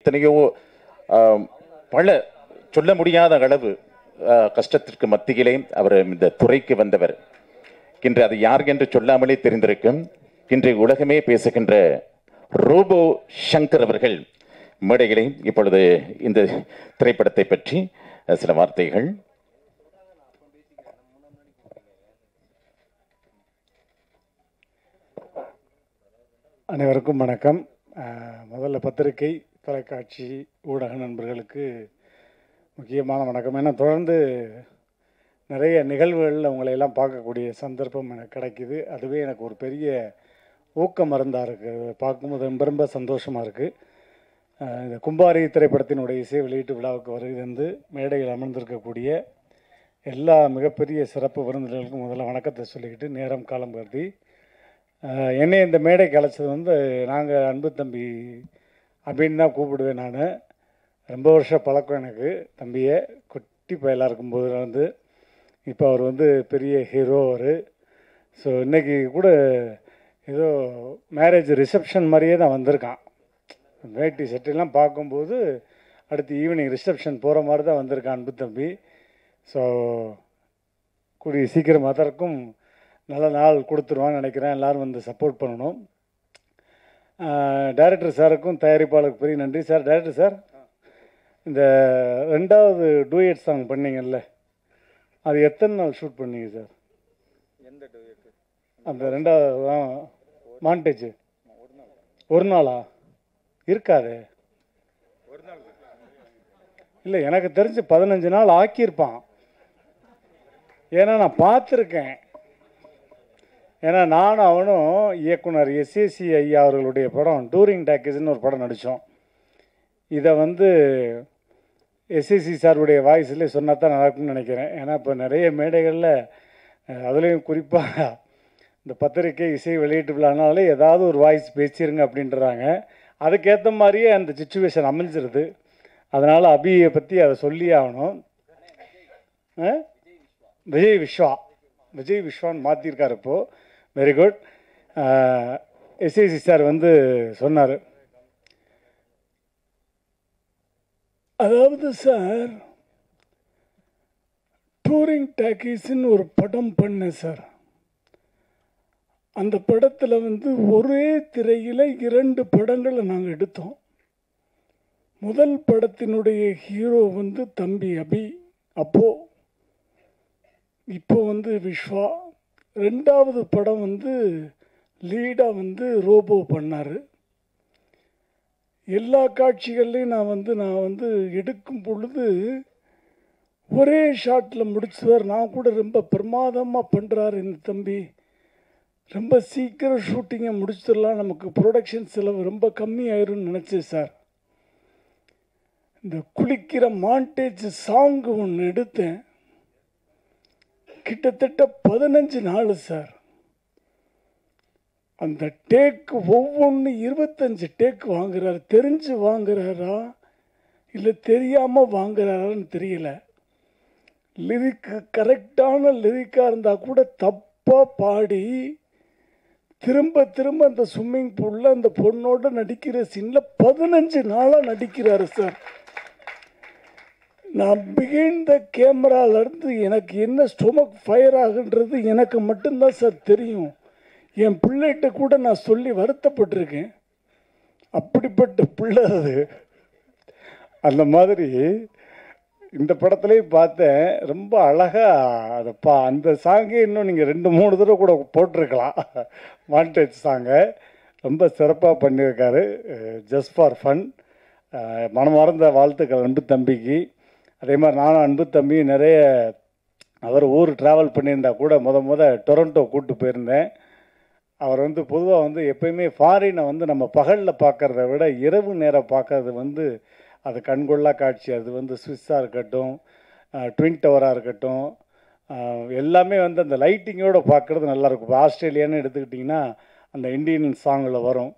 எத்தனையோ பல சொல்ல முடியாத அளவு கஷ்டத்திற்கு மத்தியிலே அவர் இந்த துறைக்கு வந்தவர். இன்று அது யார் என்று சொல்லாமலே தெரிந்திருக்கும். இன்று உலகமே பேசுகின்ற ரோபோ சங்கர் அவர்கள் மேடையிலே இப்பொழுது இந்த திரைப்படத்தை பற்றி சில வார்த்தைகள். அனைவருக்கும் வணக்கம். முதல்ல பத்திரிகை, தொலைக்காட்சி, ஊடக நண்பர்களுக்கு முக்கியமான வணக்கம். ஏன்னா தொடர்ந்து நிறைய நிகழ்வுகளில் உங்களை எல்லாம் பார்க்கக்கூடிய சந்தர்ப்பம் எனக்கு கிடைக்கிது. அதுவே எனக்கு ஒரு பெரிய ஊக்க மருந்தாக இருக்குது. பார்க்கும்போது ரொம்ப ரொம்ப சந்தோஷமாக இருக்குது. இந்த கும்பாரி திரைப்படத்தினுடைய இசை வெளியீட்டு விழாவுக்கு வருகிறது மேடையில் அமர்ந்திருக்கக்கூடிய எல்லா மிகப்பெரிய சிறப்பு விருந்தினர்களுக்கும் முதல்ல வணக்கத்தை சொல்லிக்கிட்டு, நேரம் காலம் கருதி என்னை இந்த மேடைக்கு அழைச்சது வந்து, நாங்கள் அன்பு தம்பி அப்படின்னு தான் கூப்பிடுவேன். நான் ரொம்ப வருஷம் பழக்கம் எனக்கு தம்பியை. குட்டி பயலாக இருக்கும்போது வந்து இப்போ அவர் வந்து பெரிய ஹீரோ அவர். ஸோ இன்றைக்கி கூட ஏதோ மேரேஜ் ரிசப்ஷன் மாதிரியே தான் வந்திருக்கான். வேட்டி சட்டையெல்லாம் பார்க்கும்போது அடுத்து ஈவினிங் ரிசப்ஷன் போகிற மாதிரி தான் வந்திருக்கான் அன்பு தம்பி. ஸோ கூடிய சீக்கிரம் அதற்கும் நல்ல நாள் கொடுத்துருவான்னு நினைக்கிறேன். எல்லோரும் வந்து சப்போர்ட் பண்ணணும். டைரக்டர் சாருக்கும் தயாரிப்பாளருக்கு பெரிய நன்றி. சார், டைரக்டர் சார், இந்த 2வது டூயட் சாங் பண்ணீங்கல்ல, அது எத்தனை நாள் ஷூட் பண்ணீங்க சார்? எந்த டூயட்? அந்த 2வது மாண்டேஜ் ஒரு நாளா இருக்காது? ஒரு நாள் இல்லை, எனக்கு தெரிஞ்சு 15 நாள் ஆக்கியிருப்பான். ஏன்னா நான் பார்த்துருக்கேன். ஏன்னா நானும் அவனும் இயக்குனர் எஸ்ஏசி ஐயா அவர்களுடைய படம் டூரிங் டாக்கீஸ்ன்னு ஒரு படம் நடித்தோம். இதை வந்து எஸ்ஏசி சாருடைய வாய்ஸ்லேயே சொன்னால் தான் நடக்கும்னு நினைக்கிறேன். ஏன்னா இப்போ நிறைய மேடைகளில், அதுலேயும் குறிப்பாக இந்த பத்திரிக்கை இசை வெளியீட்டு விழானாலே ஏதாவது ஒரு வாய்ஸ் பேசிடுங்க அப்படின்றாங்க. அதுக்கேற்ற மாதிரியே அந்த சிச்சுவேஷன் அமைஞ்சிருது. அதனால் அபியை பற்றி அதை சொல்லி ஆகணும். விஜய் விஸ்வான்னு மாற்றிருக்கார் இப்போது. Very good. எஸ்ஏசி சார் வந்து சொன்னார், அதாவது சார் டூரிங் டாக்கீஸ்ன்னு ஒரு படம் பண்ணேன் சார். அந்த படத்தில் வந்து ஒரே திரையில் 2 படங்களை நாங்கள் எடுத்தோம். முதல் படத்தினுடைய ஹீரோ வந்து தம்பி அபி, இப்போ வந்து விஸ்வா. 2வது படம் வந்து லீடாக வந்து ரோபோ பண்ணார். எல்லா காட்சிகள்லையும் நான் வந்து எடுக்கும் பொழுது ஒரே ஷாட்டில் முடிச்சுவார். நான் கூட ரொம்ப பிரமாதமாக பண்ணுறாரு இந்த தம்பி, ரொம்ப சீக்கிரம் ஷூட்டிங்கை முடிச்சிடலாம், நமக்கு ப்ரொடக்ஷன் செலவு ரொம்ப கம்மியாயிரும்னு நினச்சேன் சார். இந்த குளிக்கிற மாண்டேஜ் சாங்கு ஒன்று எடுத்தேன். கிட்டத்தட்ட 15 நாள் சார். அந்த டேக்கு ஒவ்வொன்று 25 டேக்கு வாங்குறாரு. தெரிஞ்சு வாங்குறாரா இல்லை தெரியாமல் வாங்குறாரான்னு தெரியல. லிரிக்கு கரெக்டான லிரிக்காக இருந்தால் கூட தப்பாக பாடி திரும்ப திரும்ப அந்த ஸ்விம்மிங் பூலில் அந்த பொண்ணோட நடிக்கிற சீனில் 15 நாளாக நடிக்கிறாரு சார். நான் பிகைண்ட் த கேமராலேருந்து எனக்கு என்ன ஸ்டொமக் ஃபயர் ஆகுன்றது எனக்கு மட்டும்தான் சார் தெரியும். என் பிள்ளைகிட்ட கூட நான் சொல்லி வருத்தப்பட்டிருக்கேன். அப்படிப்பட்ட பிள்ளை அது. அந்த மாதிரி இந்த படத்துலேயும் பார்த்தேன். ரொம்ப அழகாக அதை அந்த சாங்கே இன்னும் நீங்கள் 2-3 தடவை கூட போட்டிருக்கலாம். மாண்டேஜ் சாங்கை ரொம்ப சிறப்பாக பண்ணியிருக்காரு. Just for fun. மனமார்ந்த வாழ்த்துக்கள் அன்பு தம்பிக்கு. அதே மாதிரி நானும் அன்பு தம்பி நிறைய அவர் ஊர் ட்ராவல் பண்ணியிருந்தா கூட டொரண்டோ கூப்பிட்டு போயிருந்தேன். அவர் வந்து பொதுவாக வந்து எப்பயுமே ஃபாரினை வந்து நம்ம பகலில் பார்க்குறத விட இரவு நேரம் பார்க்கறது வந்து அது கண்கொள்ளா காட்சி. அது வந்து ஸ்விஸ்ஸாக இருக்கட்டும், ட்வின் டவராக இருக்கட்டும், எல்லாமே வந்து அந்த லைட்டிங்கோடு பார்க்குறது நல்லாயிருக்கும். இப்போ ஆஸ்திரேலியான்னு எடுத்துக்கிட்டிங்கன்னா அந்த இண்டியன் சாங்கில் வரும்.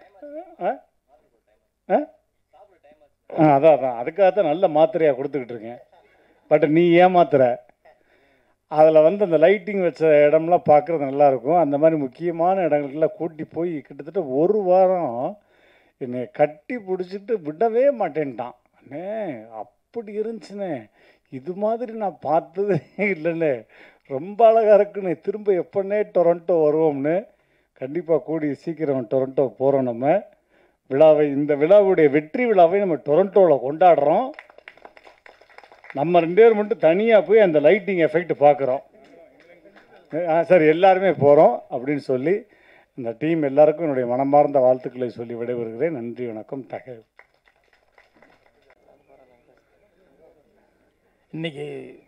அதான் அதுக்காக தான் நல்ல மாத்திரையாக கொடுத்துக்கிட்டு இருக்கேன். பட் நீ ஏமாத்துற. அதில் வந்து அந்த லைட்டிங் வச்ச இடம்லாம் பார்க்குறது நல்லாயிருக்கும். அந்த மாதிரி முக்கியமான இடங்களுக்கெல்லாம் கூட்டி போய் கிட்டத்தட்ட 1 வாரம் என்னை கட்டி பிடிச்சிட்டு விடவே மாட்டேன்ட்டான். அண்ணே அப்படி இருந்துச்சுண்ணே, இது மாதிரி நான் பார்த்ததே இல்லைண்ணே, ரொம்ப அழகாக இருக்குண்ணே, திரும்ப எப்போன்னே டொரண்டோ வருவோம்னு. கண்டிப்பாக கூடி சீக்கிரம் டொரண்டோ போகிறோம். நம்ம விழாவை, இந்த விழாவுடைய வெற்றி விழாவை நம்ம டொரண்டோவில் கொண்டாடுறோம். நம்ம 2 பேர் மட்டும் தனியாக போய் அந்த லைட்டிங் எஃபெக்ட் பார்க்குறோம். சார் எல்லாருமே போகிறோம் அப்படின்னு சொல்லி இந்த டீம் எல்லாருக்கும் என்னுடைய மனமார்ந்த வாழ்த்துக்களை சொல்லி விடைபெறுகிறேன். நன்றி, வணக்கம். இன்றைக்கி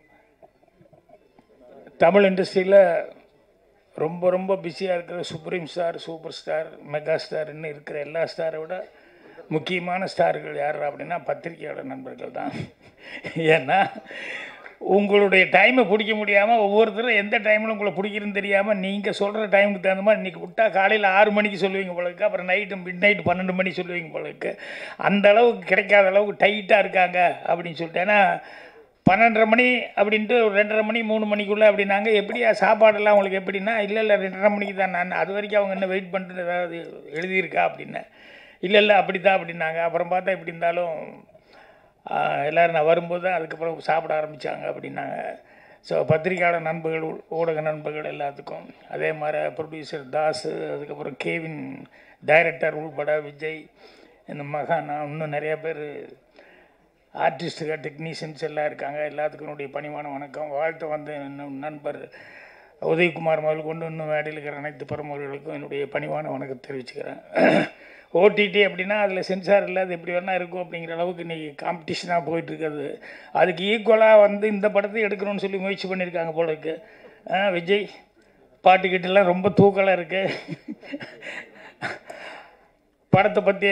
தமிழ் இண்டஸ்ட்ரியில் ரொம்ப ரொம்ப பிஸியாக இருக்கிற supreme star, super star, mega ஸ்டார்ன்னு இருக்கிற எல்லா ஸ்டாரை விட முக்கியமான ஸ்டார்கள் யார் அப்படின்னா பத்திரிகையாளர் நண்பர்கள் தான். ஏன்னா உங்களுடைய டைமை பிடிக்க முடியாமல் ஒவ்வொருத்தரும் எந்த டைமில் உங்களை பிடிக்கிறதுன்னு தெரியாமல் நீங்கள் சொல்கிற டைமுக்கு தகுந்த மாதிரி இன்றைக்கி விட்டால் காலையில் 6 மணிக்கு சொல்லுவீங்க போலருக்கு, அப்புறம் நைட்டு மிட்-நைட் 12 மணி சொல்லுவீங்க போலருக்கு. அந்த அளவுக்கு கிடைக்காத அளவுக்கு டைட்டாக இருக்காங்க அப்படின்னு சொல்லிட்டு. ஏன்னா 12:30 மணி அப்படின்ட்டு 2:30 மணி 3 மணிக்குள்ளே அப்படின்னாங்க. எப்படியா சாப்பாடெல்லாம் உங்களுக்கு எப்படின்னா, இல்லை 2:30 மணிக்கு தான். நான் அது வரைக்கும் அவங்க என்ன வெயிட் பண்ணிட்டு ஏதாவது எழுதியிருக்கா அப்படின்னேன். இல்லை அப்படி தான் அப்படின்னாங்க. அப்புறம் பார்த்தா எப்படி இருந்தாலும் எல்லோரும் நான் வரும்போது தான் அதுக்கப்புறம் சாப்பிட ஆரம்பித்தாங்க அப்படின்னாங்க. ஸோ பத்திரிக்கையாளர் நண்பர்கள், ஊடக நண்பர்கள் எல்லாத்துக்கும், அதே மாதிரி ப்ரொடியூசர் தாஸ், அதுக்கப்புறம் கேவின் டைரக்டர் உள்பட விஜய், இந்த மகானா, இன்னும் நிறையா பேர் ஆர்டிஸ்ட்டுகள், டெக்னீஷியன்ஸ் எல்லாம் இருக்காங்க. எல்லாத்துக்கும் என்னுடைய பணிவான வணக்கம். வாழ்த்து வந்து நண்பர் உதயகுமார் முதல் கொண்டு இன்னும் மேடையில் இருக்கிற அனைத்து பிரமுகர்களுக்கும் என்னுடைய பணிவான வணக்கம் தெரிவிச்சுக்கிறேன். ஓடிடி அப்படின்னா அதில் சென்சார் இல்லை, அது எப்படி வேணால் இருக்கும் அப்படிங்கிற அளவுக்கு இன்றைக்கி காம்படிஷனாக போயிட்டுருக்குது. அதுக்கு ஈக்குவலாக வந்து இந்த படத்தை எடுக்கணும்னு சொல்லி முயற்சி பண்ணியிருக்காங்க போல இருக்கு. விஜய் பாட்டுக்கிட்டெல்லாம் ரொம்ப தூக்கலாக இருக்குது. படத்தை பற்றி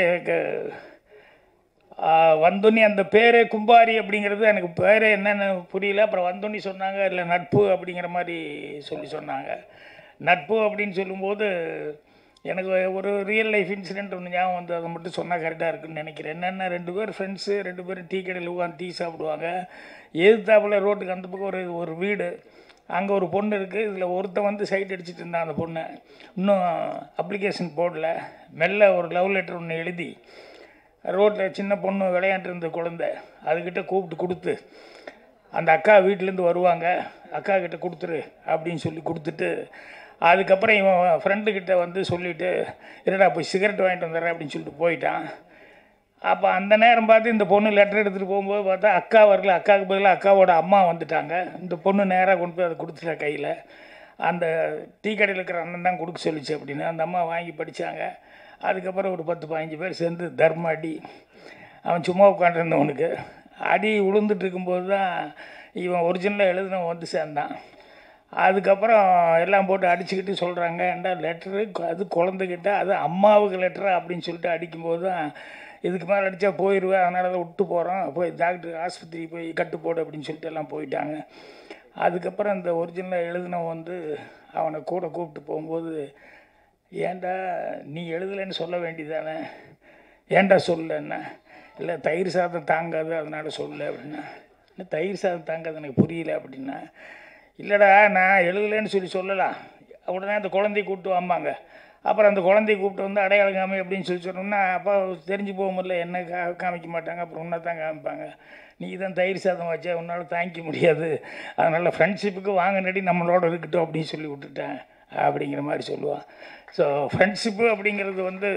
வந்தோன்னி அந்த பேரே கும்பாரி அப்படிங்கிறது எனக்கு பேரே என்னென்னு புரியல. அப்புறம் வந்தோன்னி சொன்னாங்க இல்லை நட்பு அப்படிங்கிற மாதிரி சொன்னாங்க. நட்பு அப்படின்னு சொல்லும்போது எனக்கு ஒரு ரியல் லைஃப் இன்சிடெண்ட் ஒன்று ஞாபகம் வந்து, அதை மட்டும் சொன்னால் கரெக்டாக இருக்குன்னு நினைக்கிறேன். என்னென்னா 2 பேர் ஃப்ரெண்ட்ஸு, 2 பேரும் டீ கடையில் உட்காந்து டீ சாப்பிடுவாங்க. எதிர்த்தாப்புல ரோட்டுக்கு அந்த பக்கம் ஒரு வீடு, அங்கே ஒரு பொண்ணு இருக்குது. இதில் ஒருத்தன் வந்து சைட் அடிச்சுட்டு இருந்தான் அந்த பொண்ணை. இன்னும் அப்ளிகேஷன் போடல, மெல்ல ஒரு லவ் லெட்டர் ஒன்று எழுதி ரோட்டில் சின்ன பொண்ணு விளையாண்டு இருந்த குழந்தை அதுக்கிட்ட கூப்பிட்டு கொடுத்து, அந்த அக்கா வீட்டிலேருந்து வருவாங்க, அக்கா கிட்ட கொடுத்துரு அப்படின்னு சொல்லி கொடுத்துட்டு, அதுக்கப்புறம் இவன் ஃப்ரெண்டுக்கிட்ட வந்து சொல்லிவிட்டு என்னடா போய் சிகரெட் வாங்கிட்டு வந்துடுறேன் அப்படின்னு சொல்லிட்டு போயிட்டான். அப்போ அந்த நேரம் பார்த்து இந்த பொண்ணு லெட்டர் எடுத்துகிட்டு போகும்போது பார்த்தா அக்கா வரல, அக்காவுக்கு பதிலாக அக்காவோட அம்மா வந்துட்டாங்க. இந்த பொண்ணு நேராக கொண்டு போய் அதை கொடுத்துட்டா கையில். அந்த டீ கடையில் இருக்கிற அண்ணன் தான் கொடுக்க சொல்லிச்சு அப்படின்னு அந்த அம்மா வாங்கி படித்தாங்க. அதுக்கப்புறம் ஒரு 10-15 பேர் சேர்ந்து தர்ம அடி. அவன் சும்மா உட்காண்டிருந்தவனுக்கு அடி விழுந்துட்டு இருக்கும்போது தான் இவன் ஒரிஜினலாக எழுதினவன் வந்து சேர்ந்தான். அதுக்கப்புறம் எல்லாம் போட்டு அடிச்சுக்கிட்டு சொல்கிறாங்க, ஏன்டா லெட்டரு அது குழந்தைகிட்ட, அது அம்மாவுக்கு லெட்டரா அப்படின்னு சொல்லிட்டு அடிக்கும்போது தான், இதுக்கு மேலே அடித்தா போயிடுவேன், அதனால தான் விட்டு போகிறோம், போய் டாக்டர் ஆஸ்பத்திரி போய் கட்டு போடு அப்படின்னு சொல்லிட்டு எல்லாம் போயிட்டாங்க. அதுக்கப்புறம் இந்த ஒரிஜினலாக எழுதினவன் வந்து அவனை கூட கூப்பிட்டு போகும்போது, ஏன்டா நீ எழுதலைன்னு சொல்ல வேண்டியதானே, ஏன்டா சொல்லலைன்னா, இல்லை தயிர் சாதம் தாங்காது அதனால் சொல்லலை அப்படின்னா. இல்லை தயிர் சாதம் தாங்காது எனக்கு புரியல அப்படின்னா. இல்லைடா நான் எழுதலைன்னு சொல்லலாம். உடனே அந்த குழந்தைய கூப்பிட்டு வாம்பாங்க. அப்புறம் அந்த குழந்தைய கூப்பிட்டு வந்து அடையாளம் காமி அப்படின்னு சொன்னோம்னா அப்போ தெரிஞ்சு போகும்போது என்ன காமிக்க மாட்டாங்க, அப்புறம் உன்னை தான் காமிப்பாங்க. நீ தான் தயிர் சாதம் வச்சா உன்னால் தாங்கிக்க முடியாது, அதனால் ஃப்ரெண்ட்ஷிப்புக்கு வாங்கினடி நம்மளோட இருக்கட்டும் அப்படின்னு சொல்லி விட்டுட்டேன் அப்படிங்கிற மாதிரி சொல்லுவான். ஸோ ஃப்ரெண்ட்ஷிப்பு அப்படிங்கிறது வந்து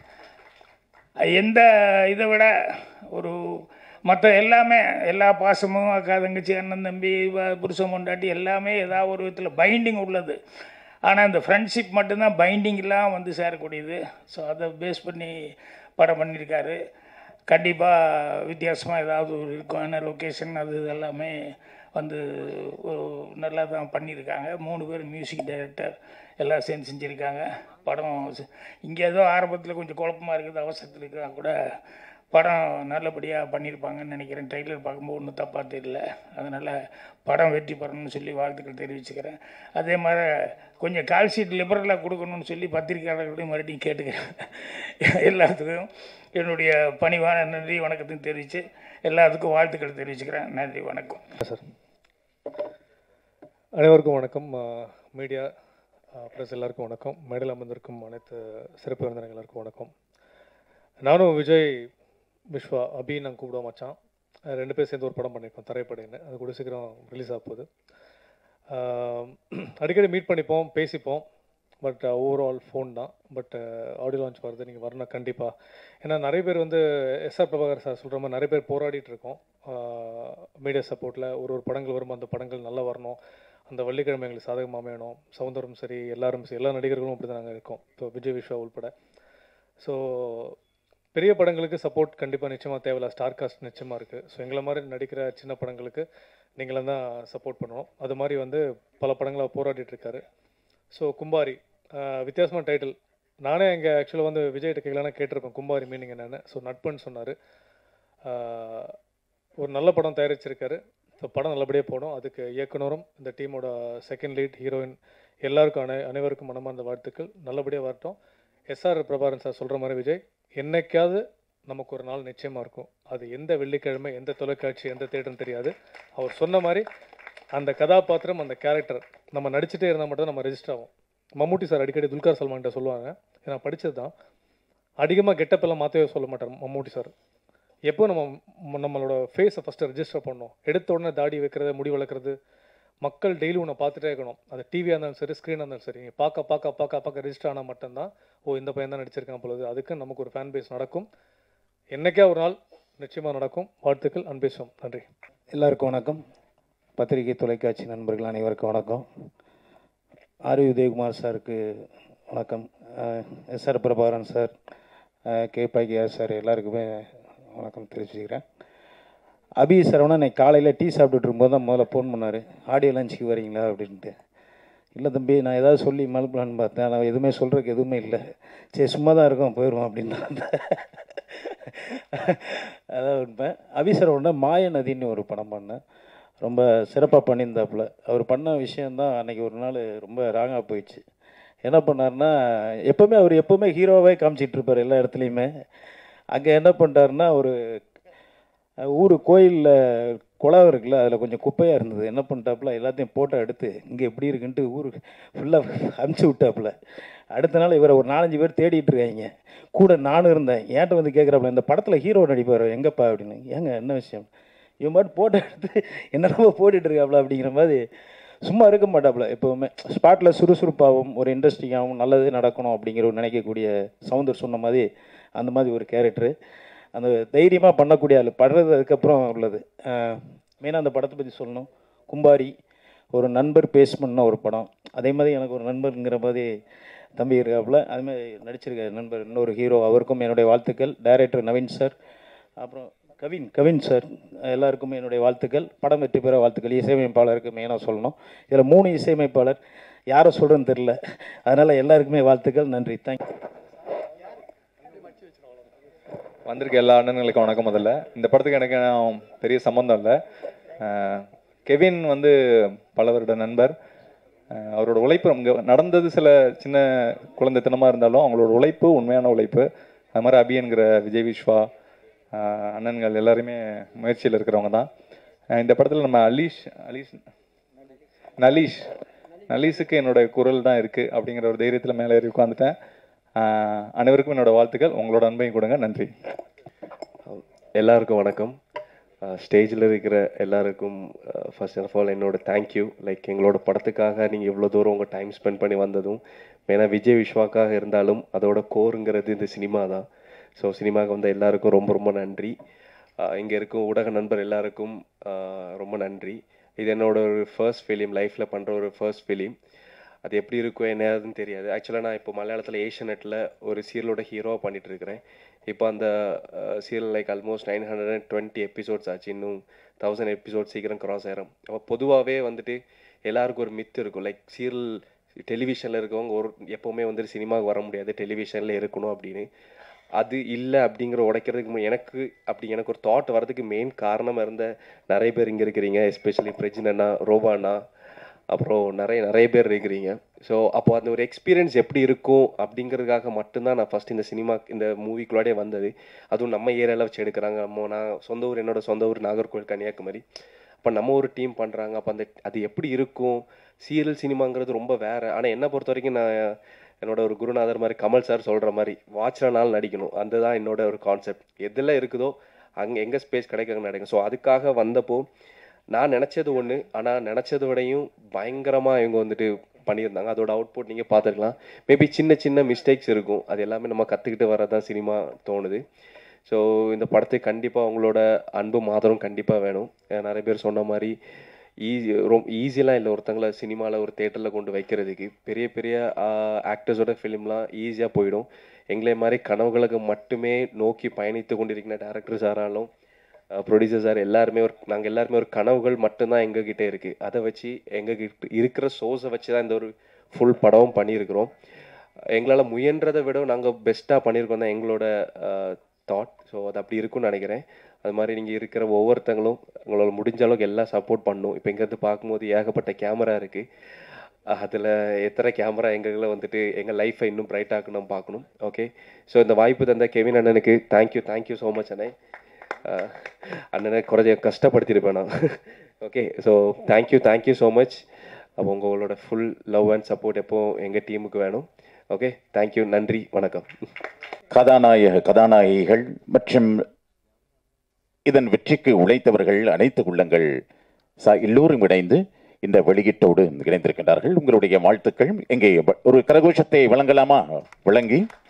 எந்த இதை விட ஒரு மற்ற எல்லாமே, எல்லா பாசமும், அக்கா தங்கச்சி அண்ணன் தம்பி புருஷன் பொண்டாட்டி எல்லாமே ஏதாவது ஒரு விதத்தில் பைண்டிங் உள்ளது. ஆனால் இந்த ஃப்ரெண்ட்ஷிப் மட்டும்தான் பைண்டிங் இல்லாமல் வந்து சேரக்கூடியது. ஸோ அதை பேஸ் பண்ணி படம் பண்ணியிருக்காரு. கண்டிப்பாக வித்தியாசமாக ஏதாவது ஒரு இருக்கும். ஆனால் லொக்கேஷன் அது எல்லாமே வந்து நல்லா தான் பண்ணியிருக்காங்க. 3 பேர் மியூசிக் டைரக்டர் எல்லாம் சேர்ந்து செஞ்சுருக்காங்க. படம் இங்கே ஏதோ ஆரம்பத்தில் கொஞ்சம் குழப்பமாக இருக்குது, அவசரத்தில் இருக்கிறா கூட படம் நல்லபடியாக பண்ணியிருப்பாங்கன்னு நினைக்கிறேன். ட்ரெய்லர் பார்க்கும்போது ஒன்றும் தப்பாக தெரியல. அதனால் படம் வெற்றி பெறணும்னு சொல்லி வாழ்த்துக்கள் தெரிவிச்சுக்கிறேன். அதே மாதிரி கொஞ்சம் கால் ஷீட் லிபரலாக கொடுக்கணும்னு சொல்லி பத்திரிகையாளர்களையும் மறுபடியும் கேட்டுக்கிறேன். எல்லாத்துக்கும் என்னுடைய பணிவான நன்றி வணக்கத்தையும் தெரிவித்து எல்லாத்துக்கும் வாழ்த்துக்கள் தெரிவிச்சுக்கிறேன். நன்றி, வணக்கம் சார். அனைவருக்கும் வணக்கம். மீடியா ப்ரெஸ் எல்லாருக்கும் வணக்கம். மேடையில் அமர்ந்திருக்கும் அனைத்து சிறப்பு விருந்தினர்கள் எல்லாருக்கும் வணக்கம். நானும் விஜய் விஸ்வா அபி நாங்கள் கூப்பிடுவோம் மச்சான். 2 பேர் சேர்ந்து ஒரு படம் பண்ணியிருக்கோம், தரைப்படைன்னு. அது கூட சீக்கிரம் ரிலீஸ் ஆக போகுது. அடிக்கடி மீட் பண்ணிப்போம், பேசிப்போம். பட் ஓவரால் ஃபோன் தான். பட் ஆடியோ லான்ச் வருது, நீங்கள் வரணும் கண்டிப்பாக. ஏன்னா நிறைய பேர் வந்து எஸ்ஆர் பிரபாகர் சார் சொல்கிற மாதிரி நிறைய பேர் போராடிட்டு இருக்கோம் மீடியா சப்போர்ட்டில். ஒரு படங்கள் வரும்போது அந்த படங்கள் நல்லா வரணும், அந்த வெள்ளிக்கிழமை எங்களுக்கு சாதகமாக அமையணும். சௌந்தரம் சரி, எல்லாரும் சரி, எல்லா நடிகர்களும் அப்படி தான் நாங்கள் இருக்கோம், இப்போ விஜய் விஸ்வா உள்பட. ஸோ பெரிய படங்களுக்கு சப்போர்ட் கண்டிப்பாக நிச்சயமாக தேவையில்ல, ஸ்டார் காஸ்ட் நிச்சயமாக இருக்குது. ஸோ எங்களை மாதிரி நடிக்கிற சின்ன படங்களுக்கு நீங்களும் தான் சப்போர்ட் பண்ணணும். அது மாதிரி வந்து பல படங்களை போராடிட்டுருக்காரு. ஸோ கும்பாரி வித்தியாசமான டைட்டில். நானே இங்கே ஆக்சுவலாக வந்து விஜய்கிட்ட கேட்கலான்னு கேட்டிருப்பேன் கும்பாரி மீனிங் என்னென்னு. ஸோ நட்புன்னு சொன்னார். ஒரு நல்ல படம் தயாரிச்சிருக்காரு. ஸோ படம் நல்லபடியாக போடும். அதுக்கு இயக்குனரும் இந்த டீமோட செகண்ட் லீட் ஹீரோயின் எல்லாருக்கும் அனைவருக்கும் மனமார்ந்த வாழ்த்துக்கள். நல்லபடியாக வரட்டும். எஸ்ஆர் பிரபாகரன் சார் சொல்கிற மாதிரி விஜய் என்னைக்காவது நமக்கு ஒரு நாள் நிச்சயமாக இருக்கும். அது எந்த வெள்ளிக்கிழமை, எந்த தொலைக்காட்சி, எந்த தேட்டர்னு தெரியாது. அவர் சொன்ன மாதிரி அந்த கதாபாத்திரம், அந்த கேரக்டர் நம்ம நடிச்சுட்டே இருந்தால் மட்டும் நம்ம ரெஜிஸ்டர் ஆகும். மம்முட்டி சார் அடிக்கடி துல்கர் சல்மான்கிட்ட சொல்லுவாங்க, நான் படித்தது தான், அதிகமாக கெட்டப்பெல்லாம் மாற்றவே சொல்ல மாட்டார் மம்முட்டி சார். எப்போ நம்மளோட ஃபேஸை ஃபஸ்ட்டு ரெஜிஸ்டர் பண்ணணும். எடுத்த உடனே தாடி வைக்கிறது, முடி வளர்க்குறது, மக்கள் டெய்லி உன்னை பார்த்துட்டே இருக்கணும். அது டிவியாக இருந்தாலும் சரி, ஸ்க்ரீனாக இருந்தாலும் சரி, நீங்கள் பார்க்க ரெஜிஸ்டர் ஆனால் மட்டும்தான் இந்த பையன் தான் நடிச்சிருக்கான் பொழுது. அதுக்கு நமக்கு ஒரு ஃபேன் பேஸ் நடக்கும். என்றைக்கே ஒரு நாள் நிச்சயமாக நடக்கும். வாழ்த்துக்கள், அன்பேசுவோம். நன்றி. எல்லாருக்கும் வணக்கம். பத்திரிகை தொலைக்காட்சி நண்பர்கள் அனைவருக்கும் வணக்கம். ஆர் உதயகுமார் சாருக்கு வணக்கம். SR Prabhakaran sir, Bhagyaraj sir எல்லாருக்குமே வணக்கம் தெரிவிச்சுக்கிறேன். அபி சரவணா இன்னைக்கு காலையில் டீ சாப்பிட்டுட்டு இருக்கும்போது தான் முதல்ல ஃபோன் பண்ணார், ஆடியோ லஞ்சுக்கு வரீங்களா அப்படின்ட்டு. இல்லை தம்பி, நான் ஏதாவது சொல்லி மழுப்பலான்னு பார்த்தேன், நான் எதுவுமே சொல்கிறதுக்கு எதுவுமே இல்லை, சரி சும்மா தான் இருக்கோம் போயிடுவோம் அப்படின்னா. அதான் உண்மை. அபி சரவணா மாய நதின்னு ஒரு படம் பண்ணேன், ரொம்ப சிறப்பாக பண்ணியிருந்தாப்புல. அவர் பண்ண விஷயந்தான் அன்றைக்கி ஒரு நாள் ரொம்ப ராங்காக போயிடுச்சு. என்ன பண்ணார்னா, அவர் எப்போவுமே ஹீரோவாகவே காமிச்சிட்ருப்பார் எல்லா இடத்துலையுமே. அங்கே என்ன பண்ணிட்டாருன்னா, ஒரு ஊர் கோயிலில் குளம் இருக்குல்ல, அதில் கொஞ்சம் குப்பையாக இருந்தது. என்ன பண்ணிட்டாப்புல, எல்லாத்தையும் ஃபோட்டோ எடுத்து இங்கே எப்படி இருக்குன்ட்டு ஊருக்கு ஃபுல்லாக அனுப்பிச்சி விட்டாப்புல. அடுத்த நாள் இவரை ஒரு 4-5 பேர் தேடிட்டு இருக்காங்க. கூட நானும் இருந்தேன். ஏன்ட்ட வந்து கேட்குறாப்புல, இந்த படத்தில் ஹீரோ நடிப்பார் எங்கப்பா அப்படின்னு. ஏங்க என்ன விஷயம்? இவன் பாட்டு ஃபோட்டோ எடுத்து என்னென்னமோ போட்டுட்டு இருக்காப்புல அப்படிங்கிற மாதிரி. சும்மா இருக்க மாட்டாப்புல, எப்போவுமே ஸ்பாட்டில் சுறுசுறுப்பாகவும் ஒரு இன்ட்ரெஸ்டிங்காகவும் நல்லது நடக்கணும் அப்படிங்கிற ஒரு நினைக்கக்கூடிய சவுந்தர் சொன்ன மாதிரி அந்த மாதிரி ஒரு கேரக்டரு. அந்த தைரியமாக பண்ணக்கூடிய ஆள் படுறது அதுக்கப்புறம் உள்ளது. மெயினாக அந்த படத்தை பற்றி சொல்லணும். கும்பாரி ஒரு நண்பர் பேஸ் பண்ண ஒரு படம். அதே மாதிரி எனக்கு ஒரு நண்பருங்கிற மாதிரி தம்பி இருக்காப்புல, அதுமாதிரி நடிச்சிருக்க நண்பர் இன்னொரு ஹீரோ, அவருக்கும் என்னுடைய வாழ்த்துக்கள். டைரக்டர் நவீன் சார், அப்புறம் கவின் சார், எல்லாருக்குமே என்னுடைய வாழ்த்துக்கள். படம் வெற்றி பெற வாழ்த்துக்கள். இசையமைப்பாளருக்கு மெயினாக சொல்லணும். இதில் 3 இசையமைப்பாளர், யாரை சொல்கிறேன்னு தெரில, அதனால் எல்லாருக்குமே வாழ்த்துக்கள். நன்றி, தேங்க்யூ. வந்திருக்க எல்லா அண்ணன்களுக்கும் வணக்கம். முதல்ல இந்த படத்துக்கு எனக்கு பெரிய சம்மந்தம் இல்லை. கெவின் வந்து பல வருட நண்பர். அவரோட உழைப்பு அங்கே நடந்தது சில சின்ன குழந்தைத்தனமாக இருந்தாலும் அவங்களோட உழைப்பு உண்மையான உழைப்பு. அது மாதிரி அபியன்கிற விஜய் விஸ்வா அண்ணன்கள் எல்லாருமே முயற்சியில் இருக்கிறவங்க தான். இந்த படத்தில் நம்ம நலீஷுக்கு என்னோடய குரல் தான் இருக்குது அப்படிங்கிற ஒரு தைரியத்தில் மேலே ஏறி உட்காந்துட்டேன். அனைவருக்கும் என்னோடய வாழ்த்துக்கள். உங்களோட அன்பையும் கொடுங்க. நன்றி. எல்லாருக்கும் வணக்கம். ஸ்டேஜில் இருக்கிற எல்லாருக்கும் ஃபர்ஸ்ட் ஆஃப் ஆல் என்னோட தேங்க்யூ. லைக் எங்களோட படத்துக்காக நீங்கள் இவ்வளோ தூரம் உங்கள் டைம் ஸ்பெண்ட் பண்ணி வந்ததும், ஏன்னா விஜய் விஸ்வாக்காக இருந்தாலும் அதோட கோருங்கிறது இந்த சினிமா தான். ஸோ சினிமாவுக்கு வந்த எல்லாருக்கும் ரொம்ப ரொம்ப நன்றி. இங்கே இருக்கும் ஊடக நண்பர் எல்லாருக்கும் ரொம்ப நன்றி. இது என்னோட ஒரு ஃபர்ஸ்ட் ஃபிலிம், லைஃப்பில் பண்ணுற ஒரு ஃபர்ஸ்ட் ஃபிலிம். அது எப்படி இருக்கும் என்னதுன்னு தெரியாது. ஆக்சுவலாக நான் இப்போ மலையாளத்தில் ஏஷியநெட்டில் ஒரு சீரியலோட ஹீரோவாக பண்ணிகிட்ருக்கிறேன். இப்போ அந்த சீரியல் லைக் ஆல்மோஸ்ட் 920 எபிசோட்ஸ் ஆச்சு. இன்னும் 1000 எபிசோட்ஸ் சீக்கிரம் க்ராஸ் ஆயிரும். அப்போ பொதுவாகவே வந்துட்டு எல்லாருக்கும் ஒரு மித்து இருக்கும், லைக் சீரியல் டெலிவிஷனில் இருக்கவங்க எப்போவுமே வந்துட்டு சினிமாவுக்கு வர முடியாது, டெலிவிஷனில் இருக்கணும் அப்படின்னு. அது இல்லை அப்படிங்கிற உடைக்கிறதுக்கு எனக்கு ஒரு தாட் வரதுக்கு மெயின் காரணமாக இருந்த நிறைய பேர் இங்கே இருக்கிறீங்க. எஸ்பெஷலி பிரஜினண்ணா, ரோபாண்ணா, அப்புறம் நிறைய பேர் இருக்கிறீங்க. ஸோ அப்போ அந்த ஒரு எக்ஸ்பீரியன்ஸ் எப்படி இருக்கும் அப்படிங்கிறதுக்காக மட்டும்தான் நான் ஃபஸ்ட் இந்த மூவிக்குள்ளாடே வந்தது. அதுவும் நம்ம ஏரியாவில் வச்சு எடுக்கிறாங்க. நான் என்னோட சொந்த ஊர் நாகர்கோவில், கன்னியாகுமரி. அப்போ நம்ம ஒரு டீம் பண்ணுறாங்க. அப்போ அது எப்படி இருக்கும்? சீரியல் சினிமாங்கிறது ரொம்ப வேறு. ஆனால் என்னை பொறுத்த வரைக்கும் நான் என்னோட ஒரு குருநாதர் மாதிரி கமல் சார் சொல்கிற மாதிரி வாட்ச்னாலும் நடிக்கணும். அந்த தான் என்னோட ஒரு கான்செப்ட். எதில் இருக்குதோ அங்கே எங்கே ஸ்பேஸ் கிடைக்க நடிக்கும். ஸோ அதுக்காக வந்தப்போ நான் நினச்சது ஒன்று, ஆனால் நினச்சதை விடையும் பயங்கரமாக இவங்க வந்துட்டு பண்ணியிருந்தாங்க. அதோட அவுட்புட் நீங்கள் பார்த்துருக்கலாம். மேபி சின்ன சின்ன மிஸ்டேக்ஸ் இருக்கும், அது எல்லாமே நம்ம கற்றுக்கிட்டு வரதான் சினிமா தோணுது. ஸோ இந்த படத்துக்கு கண்டிப்பாக உங்களோட அன்பும் ஆதரவும் கண்டிப்பாக வேணும். நிறைய பேர் சொன்ன மாதிரி ரொம்ப ஈஸியெலாம் இல்லை ஒருத்தங்களை சினிமாவில் ஒரு தேட்டரில் கொண்டு வைக்கிறதுக்கு. பெரிய பெரிய ஆக்டர்ஸோட ஃபிலிம்லாம் ஈஸியாக போயிடும். எங்களே மாதிரி கனவுகளுக்கு மட்டுமே நோக்கி பயணித்து கொண்டிருக்கிற டேரக்டர்ஸ் ஆனாலும் ப்ரொடியூசர்ஸ் எல்லாருமே நாங்கள் எல்லாருமே ஒரு கனவுகள் மட்டும்தான் எங்ககிட்ட இருக்குது. அதை வச்சு எங்ககிட்ட இருக்கிற சோர்ஸை வச்சு தான் இந்த ஒரு ஃபுல் படமும் பண்ணியிருக்கிறோம். எங்களால் முயன்றதை விட நாங்கள் பெஸ்ட்டாக பண்ணியிருக்கோம் தான் எங்களோட தாட். ஸோ அது அப்படி இருக்குன்னு நினைக்கிறேன். அது மாதிரி நீங்கள் இருக்கிற ஒவ்வொருத்தங்களும் உங்களால் முடிஞ்ச அளவுக்கு எல்லாம் சப்போர்ட் பண்ணணும். இப்போ இங்கேருந்து பார்க்கும்போது ஏகப்பட்ட கேமரா இருக்குது. அதில் எத்தனை கேமரா எங்களை வந்துட்டு எங்கள் லைஃப்பை இன்னும் பிரைட் ஆக்கணும் பார்க்கணும். ஓகே, ஸோ இந்த வாய்ப்பு தந்த கெவின் அண்ணனுக்கு தேங்க்யூ ஸோ மச் அண்ணே. அண்ணனை குறைஞ்ச கஷ்டப்படுத்தியிருப்பேன் நான். Okay, so thank you so much. அப்போ உங்களோட ஃபுல் லவ் அண்ட் சப்போர்ட் எப்போ எங்கள் டீமுக்கு வேணும். ஓகே, தேங்க்யூ, நன்றி, வணக்கம். கதாநாயகிகள் மற்றும் இதன் வெற்றிக்கு உழைத்தவர்கள் அனைத்து உள்ளங்கள் எல்லோரும் இணைந்து இந்த வெளியீட்டோடு இணைந்திருக்கின்றார்கள். உங்களுடைய வாழ்த்துக்கள். எங்கே ஒரு கரகோஷத்தை வழங்கலாமா? வழங்கி